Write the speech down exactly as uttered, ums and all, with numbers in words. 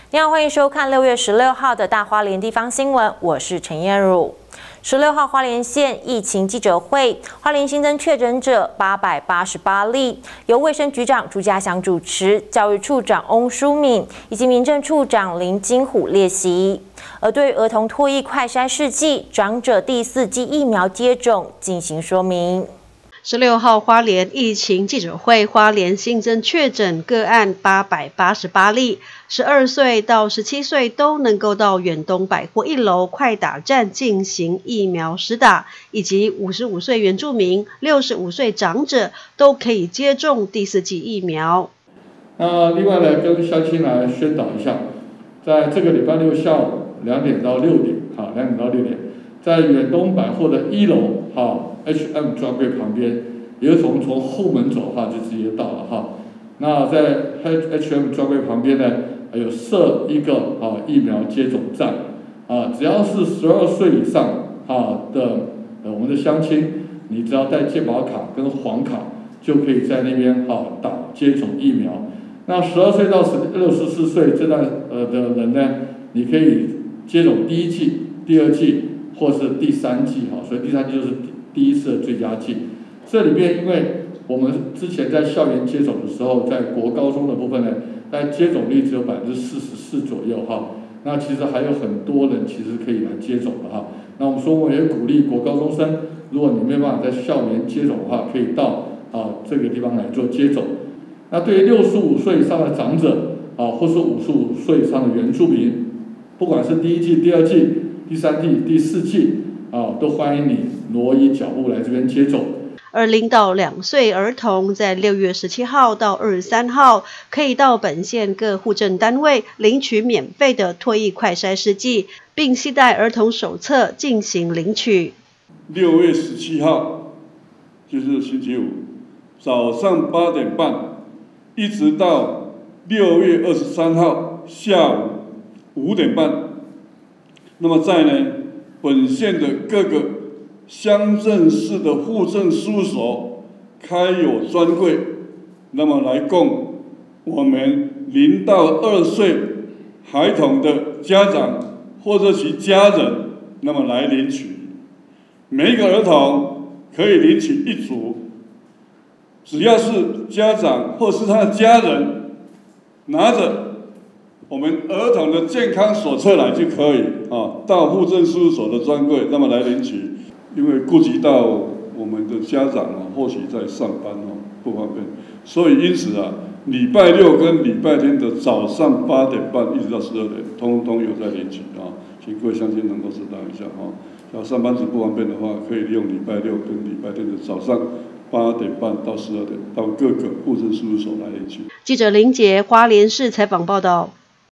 你好，欢迎收看六月十六号的大花莲地方新闻，我是陈燕茹。十六号花莲县疫情记者会，花莲新增确诊者八百八十八例，由卫生局长朱家祥主持，教育处长翁淑敏以及民政处长林金虎列席。而对于儿童唾液快筛试剂、长者第四剂疫苗接种进行说明。 十六号花莲疫情记者会，花莲新增确诊个案八百八十八例，十二岁到十七岁都能够到远东百货一楼快打站进行疫苗施打，以及五十五岁原住民、六十五岁长者都可以接种第四剂疫苗。 那另外来跟乡亲来宣导一下，在这个礼拜六下午两点到六点，好，两点到六点，在远东百货的一楼，好。H M 专柜旁边，也是从从后门走哈，就直接到了哈。那在 H M 专柜旁边呢，还有设一个啊疫苗接种站啊，只要是十二岁以上啊的呃我们的乡亲，你只要带健保卡跟黄卡，就可以在那边哈打接种疫苗。那十二岁到十六十四岁这段呃的人呢，你可以接种第一剂、第二剂或是第三剂哈，所以第三剂就是第一次的最佳剂。这里面，因为我们之前在校园接种的时候，在国高中的部分呢，在接种率只有百分之四十四左右哈。那其实还有很多人其实可以来接种的哈。那我们说，我们也鼓励国高中生，如果你没办法在校园接种的话，可以到啊这个地方来做接种。那对于六十五岁以上的长者啊，或是五十五岁以上的原住民，不管是第一剂、第二剂、第三剂、第四剂。啊，都欢迎你挪移脚步来这边接种。 而零到两岁儿童在六月十七号到二十三号，可以到本县各户政单位领取免费的唾液快筛试剂，并携带儿童手册进行领取。 六月十七号就是星期五，早上八点半，一直到六月二十三号下午五点半。那么在呢？本县的各个乡镇市的户政事务所开有专柜，那么来供我们零到二岁孩童的家长或者其家人，那么来领取。每一个儿童可以领取一组，只要是家长或是他的家人拿着我们儿童的健康手册来就可以啊，到户政事务所的专柜，那么来领取。因为顾及到我们的家长啊，或许在上班哦，不方便，所以因此啊，礼拜六跟礼拜天的早上八点半一直到十二点，通通有在领取啊，请各位乡亲能够知道一下哈。要上班族不方便的话，可以利用礼拜六跟礼拜天的早上八点半到十二点，到各个户政事务所来领取。 记者林杰花莲市采访报道。